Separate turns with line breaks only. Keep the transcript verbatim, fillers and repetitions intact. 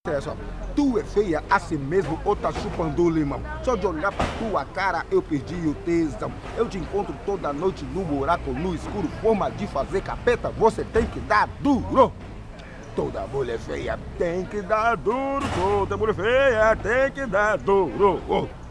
Olha só, tu é feia assim mesmo ou tá chupando limão? Só de olhar pra tua cara eu perdi o tesão. Eu te encontro toda noite no buraco, no escuro, forma de fazer capeta, você tem que dar duro. Toda mulher feia tem que dar duro, toda mulher feia tem que dar duro.